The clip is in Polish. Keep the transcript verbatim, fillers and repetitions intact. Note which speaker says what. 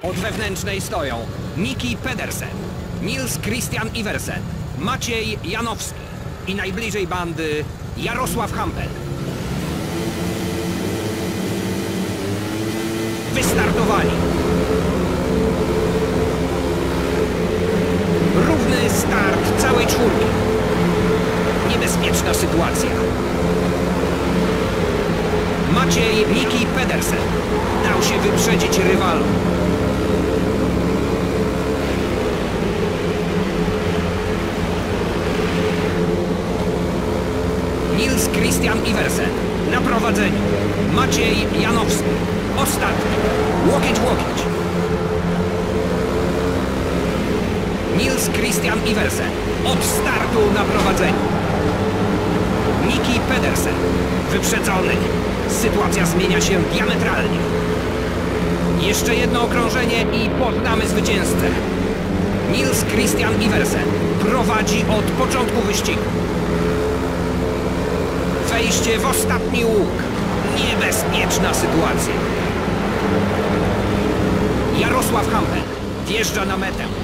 Speaker 1: Od wewnętrznej stoją Miki Pedersen, Nils Christian Iversen, Maciej Janowski i najbliżej bandy Jarosław Hampel. Wystartowali. Równy start całej czwórki. Niebezpieczna sytuacja. Maciej Miki Pedersen dał się wyprzedzić rywalom. Nils Christian Iversen na prowadzeniu. Maciej Janowski ostatni. Łokieć w łokieć. Nils Christian Iversen od startu na prowadzeniu. Miki Pedersen wyprzedzony. Sytuacja zmienia się diametralnie. Jeszcze jedno okrążenie i poznamy zwycięzcę. Nils Christian Iversen prowadzi od początku wyścigu. Wejście w ostatni łuk. Niebezpieczna sytuacja. Jarosław Hampel wjeżdża na metę.